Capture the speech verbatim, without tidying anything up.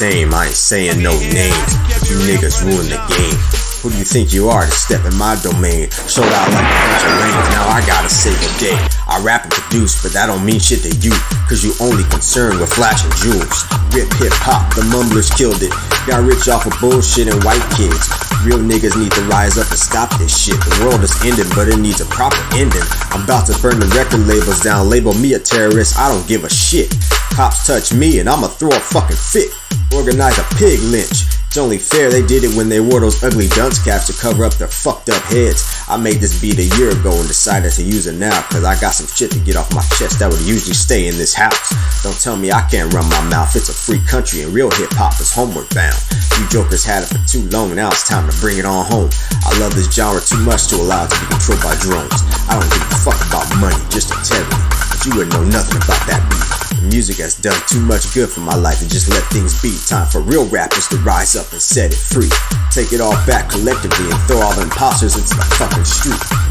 same, I ain't saying no names, but you niggas ruin the game. Who do you think you are to step in my domain? Sold out like a bunch of lanes, now I gotta save the day. I rap and produce, but that don't mean shit to you, cause you only concerned with flashing jewels. Rip hip hop, the mumblers killed it. Got rich off of bullshit and white kids. Real niggas need to rise up and stop this shit. The world is ending, but it needs a proper ending. I'm about to burn the record labels down, label me a terrorist, I don't give a shit. Cops touch me and I'ma throw a fucking fit. Organize a pig lynch. It's only fair they did it when they wore those ugly dunce caps to cover up their fucked up heads. I made this beat a year ago and decided to use it now, cause I got some shit to get off my chest that would usually stay in this house. Don't tell me I can't run my mouth, it's a free country and real hip hop is homeward bound. You jokers had it for too long, now it's time to bring it on home. I love this genre too much to allow it to be controlled by drones. I don't give a fuck about money, just integrity, but you wouldn't know nothing about that beat. The music has done too much good for my life and just let things be. Time for real rappers to rise up and set it free. Take it all back collectively and throw all the imposters into the fucking street.